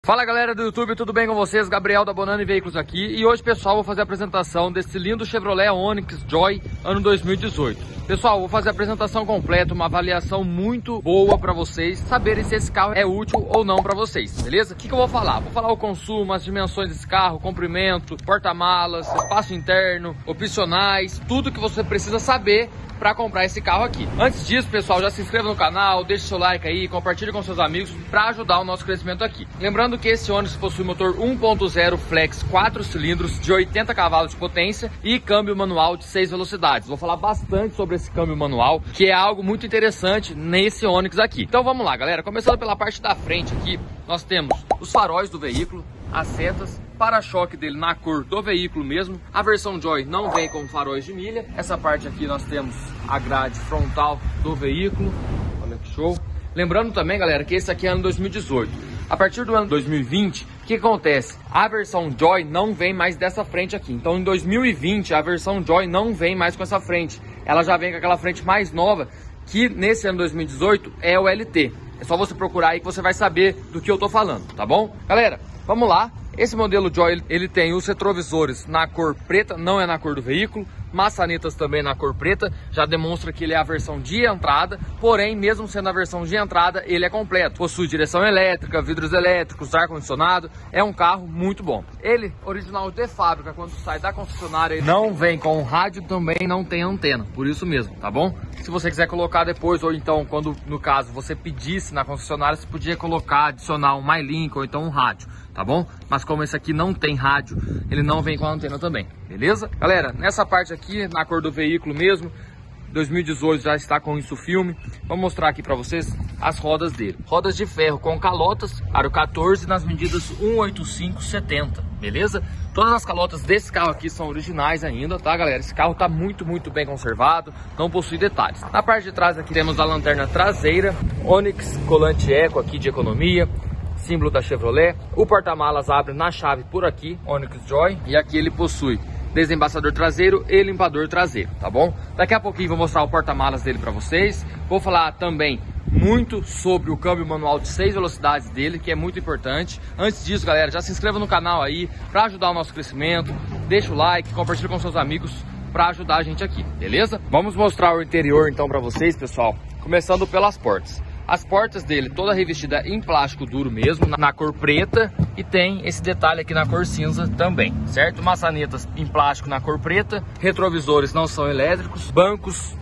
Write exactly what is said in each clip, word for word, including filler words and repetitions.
Fala galera do YouTube, tudo bem com vocês? Gabriel da Bonani Veículos aqui. E hoje, pessoal, vou fazer a apresentação desse lindo Chevrolet Onix Joy ano dois mil e dezoito. Pessoal, vou fazer a apresentação completa, uma avaliação muito boa para vocês saberem se esse carro é útil ou não para vocês, beleza? O que, que eu vou falar? Vou falar o consumo, as dimensões desse carro, comprimento, porta-malas, espaço interno, opcionais, tudo que você precisa saber para comprar esse carro aqui. Antes disso, pessoal, já se inscreva no canal, deixe seu like aí, compartilhe com seus amigos para ajudar o nosso crescimento aqui. Lembrando que esse Onix possui motor um ponto zero flex quatro cilindros de oitenta cavalos de potência e câmbio manual de seis velocidades. Vou falar bastante sobre esse câmbio manual, que é algo muito interessante nesse Onix aqui. Então vamos lá, galera. Começando pela parte da frente aqui, nós temos os faróis do veículo, as setas, para-choque dele na cor do veículo mesmo. A versão Joy não vem com faróis de milha. Essa parte aqui nós temos a grade frontal do veículo. Olha que show. Lembrando também, galera, que esse aqui é ano dois mil e dezoito. A partir do ano dois mil e vinte, o que acontece? A versão Joy não vem mais dessa frente aqui. Então em dois mil e vinte a versão Joy não vem mais com essa frente. Ela já vem com aquela frente mais nova, que nesse ano dois mil e dezoito é o L T. É só você procurar aí que você vai saber do que eu tô falando, tá bom? Galera, vamos lá. Esse modelo Joy, ele tem os retrovisores na cor preta, não é na cor do veículo. Maçanetas também na cor preta, já demonstra que ele é a versão de entrada, porém, mesmo sendo a versão de entrada, ele é completo. Possui direção elétrica, vidros elétricos, ar-condicionado, é um carro muito bom. Ele, original de fábrica, quando sai da concessionária, ele não vem com rádio, também não tem antena, por isso mesmo, tá bom? Se você quiser colocar depois, ou então, quando, no caso, você pedisse na concessionária, você podia colocar, adicionar um MyLink ou então um rádio, tá bom? Mas como esse aqui não tem rádio, ele não vem com a antena também, beleza? Galera, nessa parte aqui, na cor do veículo mesmo, dois mil e dezoito já está com isso filme. Vou mostrar aqui para vocês as rodas dele. Rodas de ferro com calotas, aro quatorze nas medidas cento e oitenta e cinco setenta, beleza? Todas as calotas desse carro aqui são originais ainda, tá, galera? Esse carro tá muito, muito bem conservado, não possui detalhes. Na parte de trás aqui temos a lanterna traseira, Onix colante Eco aqui de economia, símbolo da Chevrolet. O porta-malas abre na chave por aqui, Onix Joy, e aqui ele possui desembaçador traseiro e limpador traseiro, tá bom? Daqui a pouquinho vou mostrar o porta-malas dele para vocês. Vou falar também muito sobre o câmbio manual de seis velocidades dele, que é muito importante. Antes disso, galera, já se inscreva no canal aí para ajudar o nosso crescimento. Deixa o like, compartilha com seus amigos para ajudar a gente aqui, beleza? Vamos mostrar o interior então para vocês, pessoal, começando pelas portas. As portas dele toda revestida em plástico duro mesmo, na cor preta, e tem esse detalhe aqui na cor cinza também, certo? Maçanetas em plástico na cor preta, retrovisores não são elétricos, bancos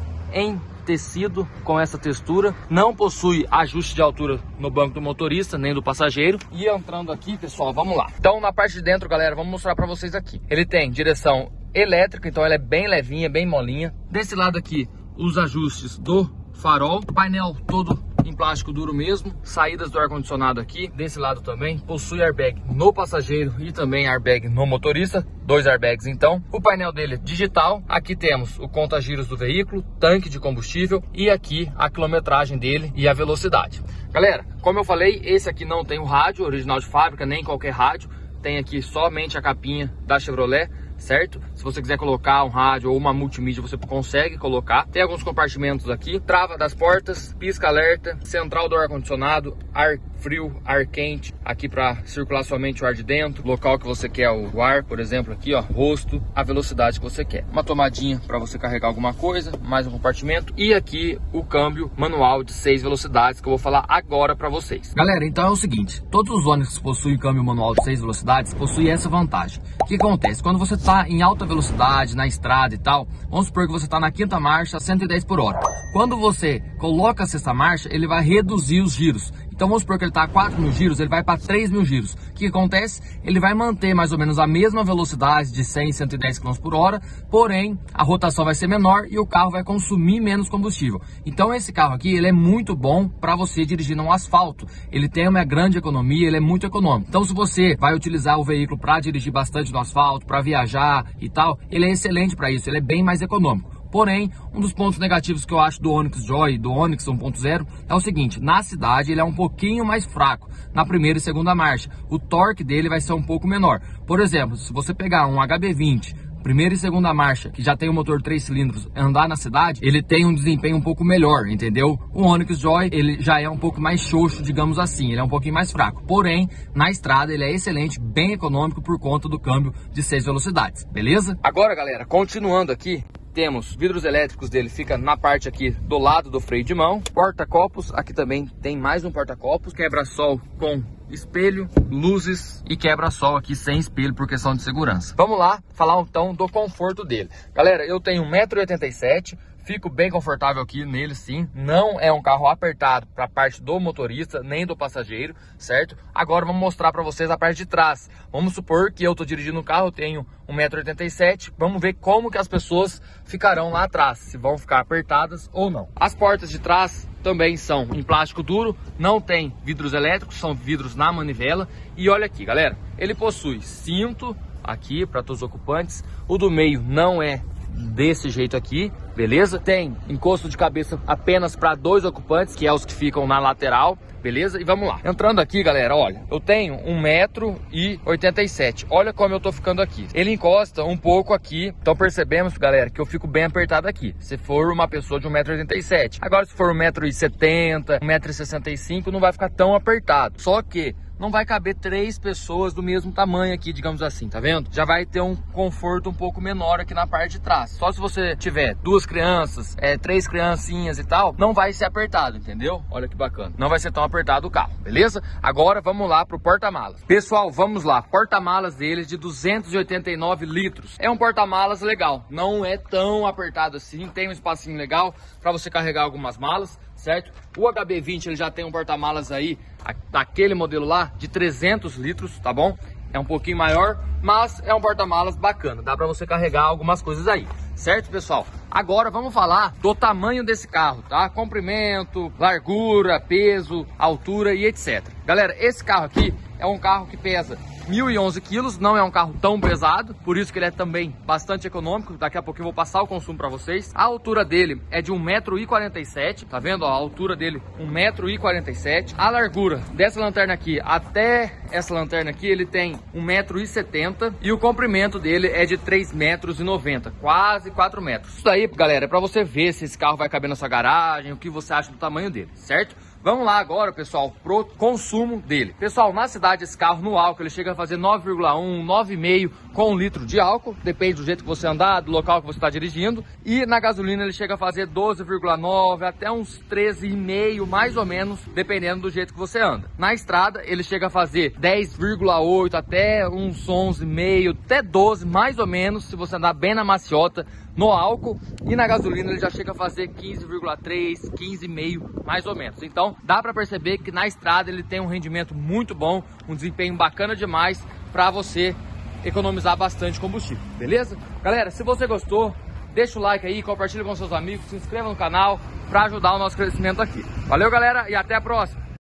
em tecido com essa textura, não possui ajuste de altura no banco do motorista nem do passageiro. E entrando aqui, pessoal, vamos lá. Então na parte de dentro, galera, vamos mostrar para vocês aqui. Ele tem direção elétrica, então ela é bem levinha, bem molinha. Desse lado aqui, os ajustes do farol, painel todo em plástico duro mesmo, saídas do ar-condicionado aqui, desse lado também, possui airbag no passageiro e também airbag no motorista, dois airbags então. O painel dele é digital, aqui temos o conta-giros do veículo, tanque de combustível e aqui a quilometragem dele e a velocidade. Galera, como eu falei, esse aqui não tem o rádio original de fábrica, nem qualquer rádio, tem aqui somente a capinha da Chevrolet, certo? Se você quiser colocar um rádio ou uma multimídia, você consegue colocar. Tem alguns compartimentos aqui, trava das portas, pisca-alerta, central do ar-condicionado, ar frio, ar quente, aqui para circular somente o ar de dentro, local que você quer o ar, por exemplo, aqui ó, rosto, a velocidade que você quer. Uma tomadinha para você carregar alguma coisa, mais um compartimento, e aqui o câmbio manual de seis velocidades que eu vou falar agora para vocês. Galera, então é o seguinte, todos os Onix que possuem câmbio manual de seis velocidades possuem essa vantagem. O que acontece? Quando você está em alta velocidade, na estrada e tal, vamos supor que você está na quinta marcha a cento e dez por hora. Quando você coloca a sexta marcha, ele vai reduzir os giros. Então vamos supor que ele está a quatro mil giros, ele vai para três mil giros. O que acontece? Ele vai manter mais ou menos a mesma velocidade de cem, cento e dez quilômetros por hora, porém a rotação vai ser menor e o carro vai consumir menos combustível. Então esse carro aqui, ele é muito bom para você dirigir no asfalto. Ele tem uma grande economia, ele é muito econômico. Então se você vai utilizar o veículo para dirigir bastante no asfalto, para viajar e tal, ele é excelente para isso, ele é bem mais econômico. Porém, um dos pontos negativos que eu acho do Onix Joy, do Onix um ponto zero, é o seguinte: na cidade ele é um pouquinho mais fraco, na primeira e segunda marcha. O torque dele vai ser um pouco menor. Por exemplo, se você pegar um H B vinte primeira e segunda marcha, que já tem o motor três cilindros, andar na cidade, ele tem um desempenho um pouco melhor, entendeu? O Onix Joy, ele já é um pouco mais xoxo, digamos assim, ele é um pouquinho mais fraco. Porém, na estrada ele é excelente, bem econômico por conta do câmbio de seis velocidades, beleza? Agora, galera, continuando aqui, temos vidros elétricos dele, fica na parte aqui do lado do freio de mão. Porta-copos, aqui também tem mais um porta-copos. Quebra-sol com espelho, luzes e quebra-sol aqui sem espelho por questão de segurança. Vamos lá falar então do conforto dele. Galera, eu tenho um metro e oitenta e sete, fico bem confortável aqui nele sim. Não é um carro apertado para a parte do motorista nem do passageiro, certo? Agora vamos mostrar para vocês a parte de trás. Vamos supor que eu tô dirigindo o carro, eu tenho um metro e oitenta e sete. Vamos ver como que as pessoas ficarão lá atrás, se vão ficar apertadas ou não. As portas de trás também são em plástico duro, não tem vidros elétricos, são vidros na manivela. E olha aqui, galera, ele possui cinto aqui para todos os ocupantes. O do meio não é desse jeito aqui, beleza? Tem encosto de cabeça apenas para dois ocupantes, que é os que ficam na lateral, beleza? E vamos lá. Entrando aqui, galera, olha, eu tenho um metro e oitenta e sete. Olha como eu tô ficando aqui. Ele encosta um pouco aqui. Então percebemos, galera, que eu fico bem apertado aqui. Se for uma pessoa de um metro e oitenta e sete. Agora, se for um metro e setenta, um metro e sessenta e cinco, não vai ficar tão apertado. Só que não vai caber três pessoas do mesmo tamanho aqui, digamos assim, tá vendo? Já vai ter um conforto um pouco menor aqui na parte de trás. Só se você tiver duas crianças, é, três criancinhas e tal, não vai ser apertado, entendeu? Olha que bacana. Não vai ser tão apertado o carro, beleza? Agora vamos lá pro porta-malas. Pessoal, vamos lá. Porta-malas deles de duzentos e oitenta e nove litros. É um porta-malas legal. Não é tão apertado assim. Tem um espacinho legal para você carregar algumas malas, certo? O H B vinte ele já tem um porta-malas aí, daquele modelo lá, de trezentos litros, tá bom? É um pouquinho maior, mas é um porta-malas bacana, dá pra você carregar algumas coisas aí, certo, pessoal? Agora vamos falar do tamanho desse carro, tá? Comprimento, largura, peso, altura e etcétera. Galera, esse carro aqui é um carro que pesa mil e onze quilos, não é um carro tão pesado, por isso que ele é também bastante econômico. Daqui a pouco eu vou passar o consumo para vocês. A altura dele é de um metro e quarenta e sete, tá vendo? Ó, a altura dele um metro e quarenta e sete. A largura dessa lanterna aqui até essa lanterna aqui, ele tem um metro e setenta e o comprimento dele é de três metros e noventa, quase quatro metros. Isso daí, galera, é para você ver se esse carro vai caber na sua garagem, o que você acha do tamanho dele, certo? Vamos lá agora, pessoal, pro consumo dele. Pessoal, na cidade esse carro no álcool ele chega a fazer nove vírgula um, nove vírgula cinco com um litro de álcool, depende do jeito que você andar, do local que você está dirigindo. E na gasolina ele chega a fazer doze vírgula nove até uns treze vírgula cinco, mais ou menos, dependendo do jeito que você anda. Na estrada ele chega a fazer dez vírgula oito até uns onze vírgula cinco, até doze, mais ou menos, se você andar bem na maciota no álcool. E na gasolina ele já chega a fazer quinze vírgula três, quinze vírgula cinco, mais ou menos. Então dá para perceber que na estrada ele tem um rendimento muito bom, um desempenho bacana demais para você economizar bastante combustível, beleza? Galera, se você gostou, deixa o like aí, compartilha com seus amigos, se inscreva no canal para ajudar o nosso crescimento aqui. Valeu, galera, e até a próxima!